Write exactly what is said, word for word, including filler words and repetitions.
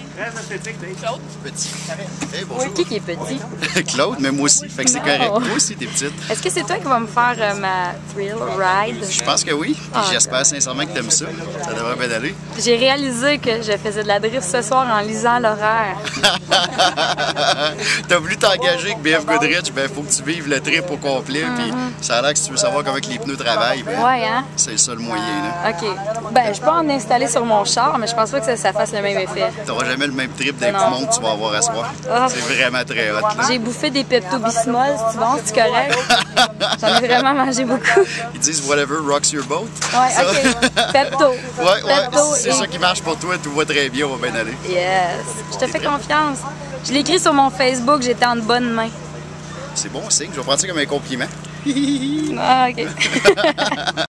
Claude? Petit. Hey, bonjour. Oui, qui qui est petit? Claude, mais moi aussi. Fait que c'est correct. Oh. Moi aussi, t'es petite. Est-ce que c'est toi qui vas me faire euh, ma thrill ride? Je pense que oui. Puis Ah, j'espère sincèrement que t'aimes ça. Ça devrait bien aller. J'ai réalisé que je faisais de la drift ce soir en lisant l'horaire. T'as voulu t'engager avec B F Goodrich, ben faut que tu vives le trip au complet. Puis ça a l'air que si tu veux savoir comment que les pneus travaillent, ben, Ouais, hein? c'est le seul moyen. Là. OK. Ben, je peux en installer sur mon char, mais je pense pas que ça, ça fasse le même effet. T'auras jamais le même trip d'un Non. poumon que tu vas avoir à soir. Ah. C'est vraiment très hot. Là. J'ai bouffé des Pepto-Bismol, c'est bon, c'est correct? J'en ai vraiment mangé beaucoup. Ils disent whatever rocks your boat. Ouais, Ça. OK. Pepto. Ouais, ouais. Pepto Si c'est et- ça qui marche pour toi, tout va très bien, on va bien aller. Yes. Je te fais confiance. Je l'ai écrit sur mon Facebook, j'étais en bonne main. C'est bon signe, je vais prendre ça comme un compliment. Ah, OK.